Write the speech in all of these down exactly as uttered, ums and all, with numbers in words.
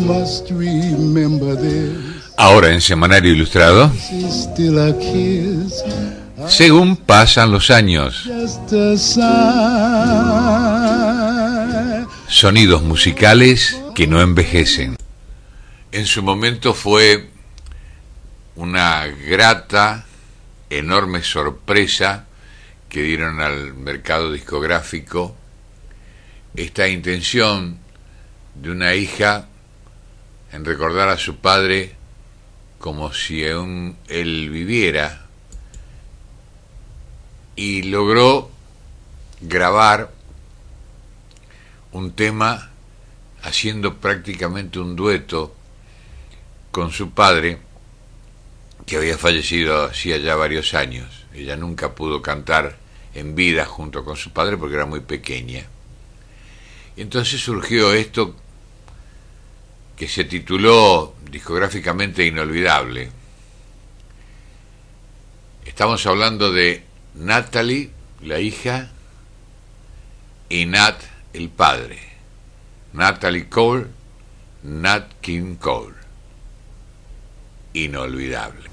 Ahora en Semanario Ilustrado, según pasan los años, sonidos musicales que no envejecen. En su momento fue una grata, enorme sorpresa que dieron al mercado discográfico esta intención de una hija en recordar a su padre como si aún él viviera, y logró grabar un tema haciendo prácticamente un dueto con su padre, que había fallecido hacía ya varios años. Ella nunca pudo cantar en vida junto con su padre porque era muy pequeña. Y entonces surgió esto que se tituló discográficamente Inolvidable. Estamos hablando de Natalie, la hija, y Nat, el padre. Natalie Cole, Nat King Cole. Inolvidable.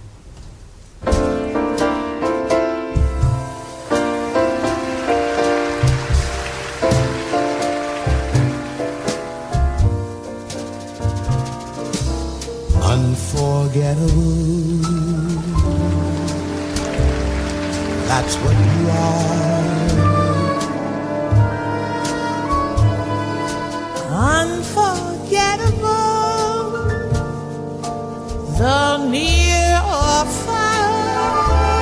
Unforgettable, that's what you are. Unforgettable, the near or far.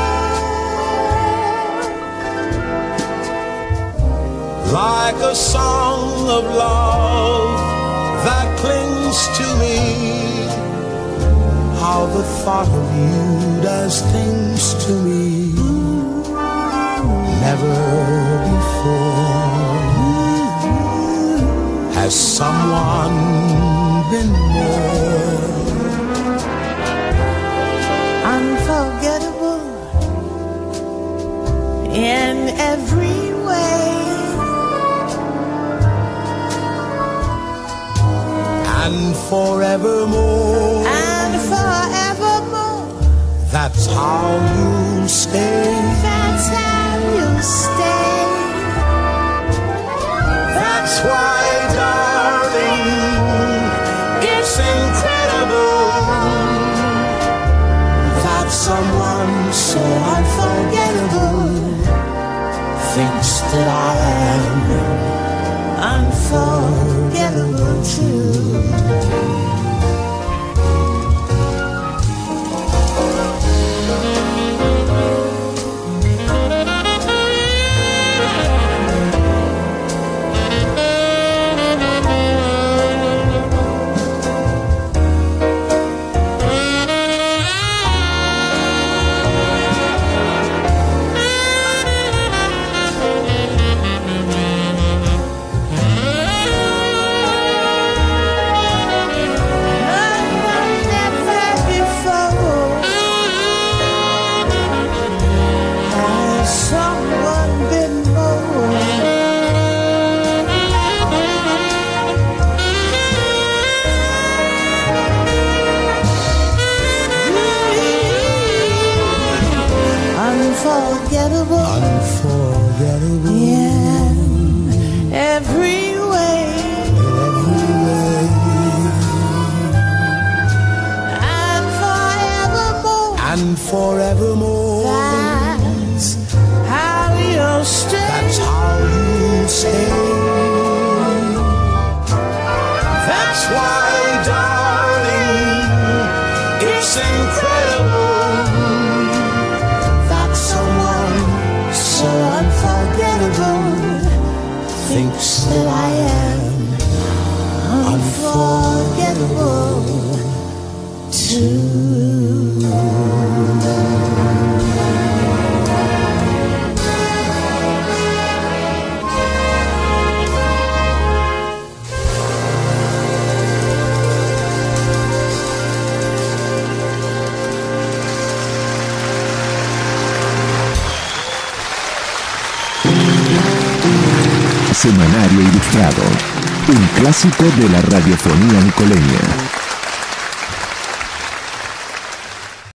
Like a song of love that clings to me. How the thought of you does things to me. Never before has someone been more unforgettable in every way, and forevermore. That's how you stay. That's how you stay. That's why, darling, it's incredible that someone so unforgettable thinks that I am unforgettable too. Unforgettable, unforgettable, yeah, every way, every way, and forevermore, and forevermore. That's how you stay. That's how you stay. That's why, darling, it's incredible. So unforgettable thinks that I am unforgettable too. Semanario Ilustrado, un clásico de la radiofonía nicoleña.